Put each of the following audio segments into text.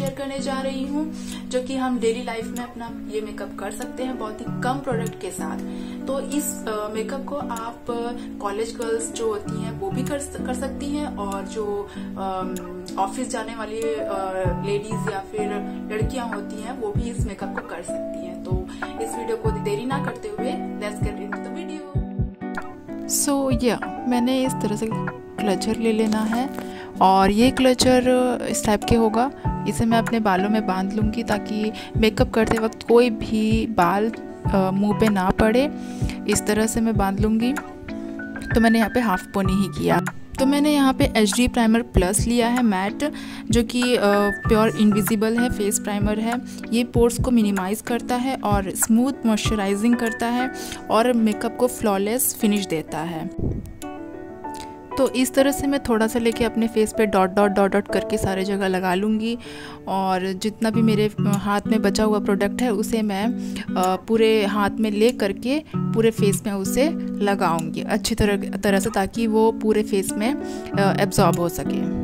Share करने जा रही हूँ, जो कि हम डेली लाइफ में अपना ये मेकअप कर सकते हैं बहुत ही कम प्रोडक्ट के साथ। तो इस मेकअप को आप कॉलेज गर्ल्स जो होती हैं वो भी कर सकती हैं, और जो ऑफिस जाने वाली लेडीज या फिर लड़कियां होती हैं वो भी इस मेकअप को कर सकती हैं। तो इस वीडियो को देरी ना करते हुए let's get into the video. So मैंने इस तरह से क्लचर ले लेना है, और ये क्लचर इस टाइप के होगा। इसे मैं अपने बालों में बांध लूँगी ताकि मेकअप करते वक्त कोई भी बाल मुंह पे ना पड़े। इस तरह से मैं बांध लूँगी। तो मैंने यहाँ पे हाफ पोनी ही किया। तो मैंने यहाँ पे HD प्राइमर प्लस लिया है मैट, जो कि प्योर इनविजिबल है, फेस प्राइमर है। ये पोर्स को मिनिमाइज़ करता है और स्मूथ मॉइस्चराइजिंग करता है और मेकअप को फ्लॉलेस फिनिश देता है। तो इस तरह से मैं थोड़ा सा लेके अपने फेस पे डॉट डॉट डॉट डॉट करके सारे जगह लगा लूँगी, और जितना भी मेरे हाथ में बचा हुआ प्रोडक्ट है उसे मैं पूरे हाथ में ले करके पूरे फेस में उसे लगाऊंगी अच्छी तरह से, ताकि वो पूरे फेस में एब्जॉर्ब हो सके।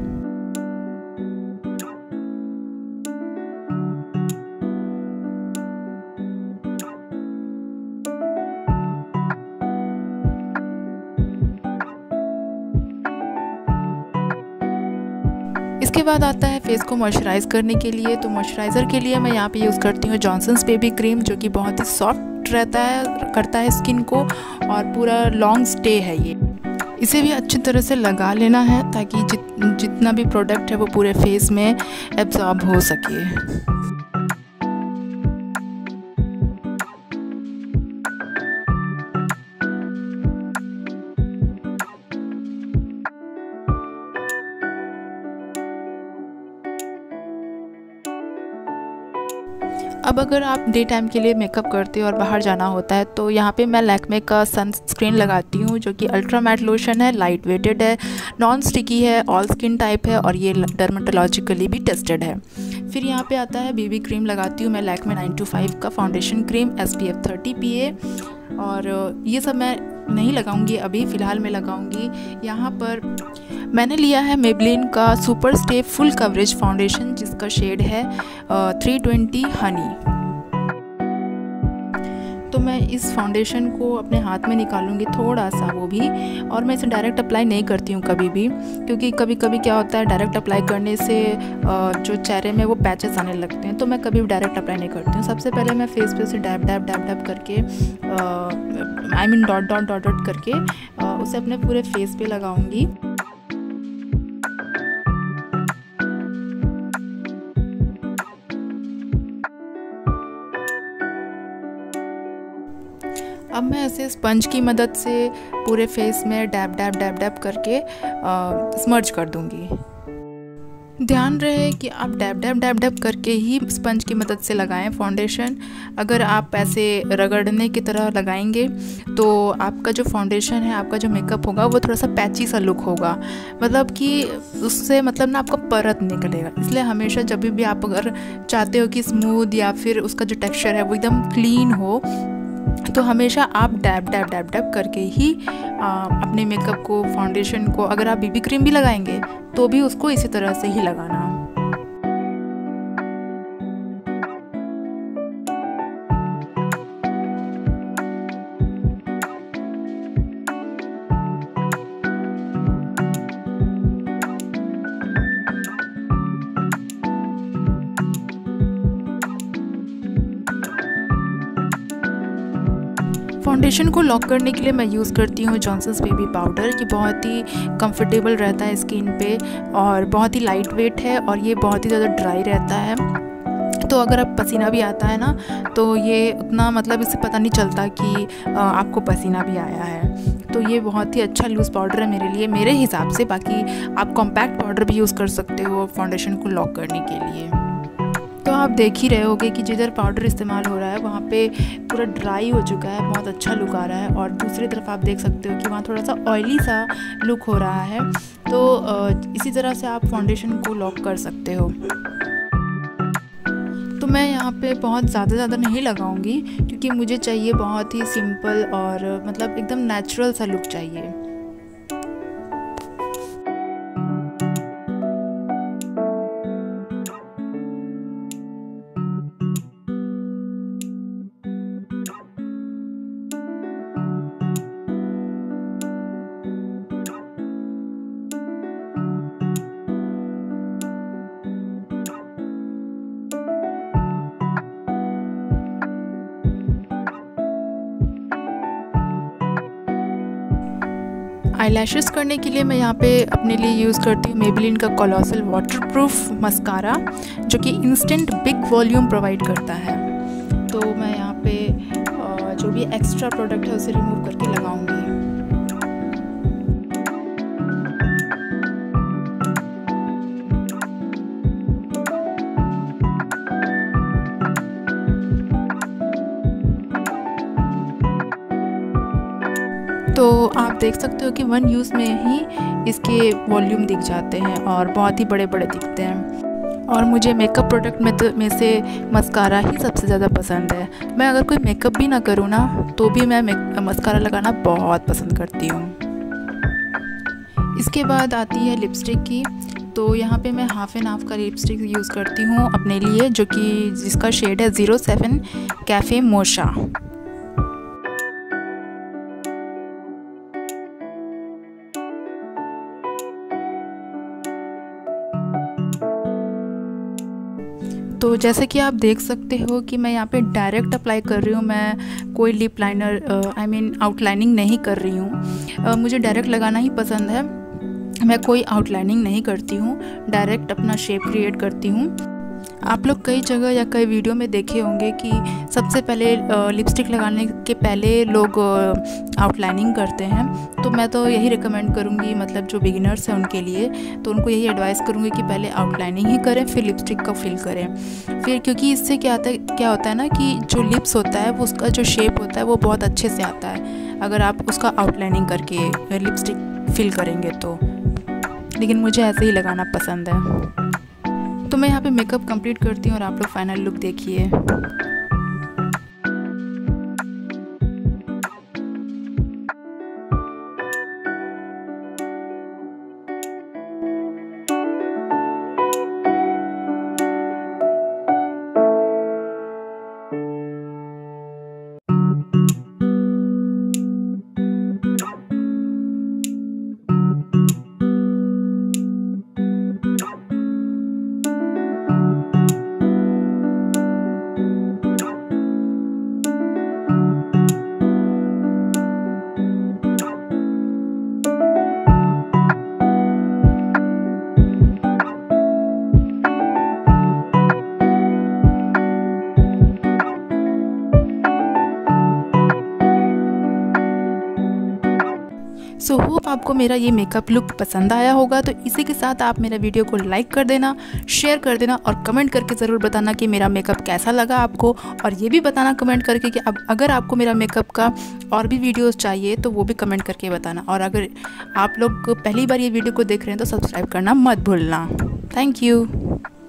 इसके बाद आता है फेस को मॉइस्चराइज़ करने के लिए। तो मॉइस्चराइज़र के लिए मैं यहाँ पे यूज़ करती हूँ जॉनसन्स बेबी क्रीम, जो कि बहुत ही सॉफ्ट करता है स्किन को, और पूरा लॉन्ग स्टे है ये। इसे भी अच्छी तरह से लगा लेना है ताकि जितना भी प्रोडक्ट है वो पूरे फेस में एब्जॉर्ब हो सके। अब अगर आप डे टाइम के लिए मेकअप करते हो और बाहर जाना होता है, तो यहाँ पे मैं लैक्मे का सनस्क्रीन लगाती हूँ, जो कि अल्ट्रा मैट लोशन है, लाइट वेटेड है, नॉन स्टिकी है, ऑल स्किन टाइप है, और ये डर्मेटोलॉजिकली भी टेस्टेड है। फिर यहाँ पे आता है BB क्रीम लगाती हूँ मैं लैक्मे 925 का फाउंडेशन क्रीम SPF 30 PA, और ये सब मैं नहीं लगाऊंगी अभी, फ़िलहाल मैं लगाऊंगी यहाँ पर मैंने लिया है मेबलिन का super stay full coverage foundation, जिसका शेड है 320 हनी। तो मैं इस फाउंडेशन को अपने हाथ में निकालूंगी थोड़ा सा वो भी, और मैं इसे डायरेक्ट अप्लाई नहीं करती हूँ कभी भी, क्योंकि कभी कभी क्या होता है डायरेक्ट अप्लाई करने से जो चेहरे में वो पैचेस आने लगते हैं, तो मैं कभी भी डायरेक्ट अप्लाई नहीं करती हूँ। सबसे पहले मैं फेस पे उसे डैब डैब डैब डैब करके डॉट डॉट डॉट डॉट करके उसे अपने पूरे फेस पे लगाऊंगी। अब मैं ऐसे स्पंज की मदद से पूरे फेस में डैब डैब डैब डैब करके स्मर्ज कर दूंगी। ध्यान रहे कि आप डैब डैब डैब डैब करके ही स्पंज की मदद से लगाएं फाउंडेशन। अगर आप ऐसे रगड़ने की तरह लगाएंगे तो आपका जो फाउंडेशन है, आपका जो मेकअप होगा वो थोड़ा सा पैची सा लुक होगा, मतलब कि उससे मतलब ना आपका परत निकलेगा। इसलिए हमेशा जब भी आप अगर चाहते हो कि स्मूथ या फिर उसका जो टेक्सचर है वो एकदम क्लीन हो, तो हमेशा आप डैब डैब डैब डैब करके ही अपने मेकअप को, फाउंडेशन को, अगर आप BB क्रीम भी लगाएंगे तो भी उसको इसी तरह से ही लगाना। फाउंडेशन को लॉक करने के लिए मैं यूज़ करती हूँ जॉनसन्स बेबी पाउडर, कि बहुत ही कंफर्टेबल रहता है स्किन पे और बहुत ही लाइट वेट है, और ये बहुत ही ज़्यादा ड्राई रहता है। तो अगर आप पसीना भी आता है ना, तो ये उतना मतलब इससे पता नहीं चलता कि आपको पसीना भी आया है। तो ये बहुत ही अच्छा लूज़ पाउडर है मेरे लिए, मेरे हिसाब से। बाकी आप कॉम्पैक्ट पाउडर भी यूज़ कर सकते हो फाउंडेशन को लॉक करने के लिए। तो आप देख ही रहे होगे कि जिधर पाउडर इस्तेमाल हो रहा है वहाँ पे पूरा ड्राई हो चुका है, बहुत अच्छा लुक आ रहा है, और दूसरी तरफ आप देख सकते हो कि वहाँ थोड़ा सा ऑयली सा लुक हो रहा है। तो इसी तरह से आप फाउंडेशन को लॉक कर सकते हो। तो मैं यहाँ पे बहुत ज़्यादा नहीं लगाऊंगी, क्योंकि मुझे चाहिए बहुत ही सिंपल और मतलब एकदम नेचुरल सा लुक चाहिए। आईलैशेस करने के लिए मैं यहाँ पे अपने लिए यूज़ करती हूँ मेबेलिन का कोलोसल वाटरप्रूफ मस्कारा, जो कि इंस्टेंट बिग वॉल्यूम प्रोवाइड करता है। तो मैं यहाँ पे जो भी एक्स्ट्रा प्रोडक्ट है उसे रिमूव करके लगाऊंगी। तो आप देख सकते हो कि वन यूज़ में ही इसके वॉल्यूम दिख जाते हैं और बहुत ही बड़े बड़े दिखते हैं। और मुझे मेकअप प्रोडक्ट में से मस्कारा ही सबसे ज़्यादा पसंद है। मैं अगर कोई मेकअप भी ना करूँ ना तो भी मैं मस्कारा लगाना बहुत पसंद करती हूँ। इसके बाद आती है लिपस्टिक की। तो यहाँ पे मैं हाफ एंड हाफ का लिपस्टिक यूज़ करती हूँ अपने लिए, जो कि जिसका शेड है 07 कैफ़े मोशा। तो जैसे कि आप देख सकते हो कि मैं यहाँ पे डायरेक्ट अप्लाई कर रही हूँ, मैं कोई लिप लाइनर आउटलाइनिंग नहीं कर रही हूँ। मुझे डायरेक्ट लगाना ही पसंद है, मैं कोई आउटलाइनिंग नहीं करती हूँ, डायरेक्ट अपना शेप क्रिएट करती हूँ। आप लोग कई जगह या कई वीडियो में देखे होंगे कि सबसे पहले लिपस्टिक लगाने के पहले लोग आउटलाइनिंग करते हैं। तो मैं तो यही रिकमेंड करूँगी, मतलब जो बिगिनर्स हैं उनके लिए, तो उनको यही एडवाइस करूँगी कि पहले आउटलाइनिंग ही करें फिर लिपस्टिक का फिल करें। फिर क्योंकि इससे क्या होता है ना कि जो लिप्स होता है वो उसका जो शेप होता है वो बहुत अच्छे से आता है अगर आप उसका आउटलाइनिंग करके लिपस्टिक फिल करेंगे तो। लेकिन मुझे ऐसे ही लगाना पसंद है। तो मैं यहाँ पे मेकअप कंप्लीट करती हूँ और आप लोग फाइनल लुक देखिए। सो होप आपको मेरा ये मेकअप लुक पसंद आया होगा। तो इसी के साथ आप मेरा वीडियो को लाइक कर देना, शेयर कर देना और कमेंट करके ज़रूर बताना कि मेरा मेकअप कैसा लगा आपको। और ये भी बताना कमेंट करके कि अब अगर आपको मेरा मेकअप का और भी वीडियोस चाहिए तो वो भी कमेंट करके बताना। और अगर आप लोग पहली बार ये वीडियो को देख रहे हैं तो सब्सक्राइब करना मत भूलना। Thank you.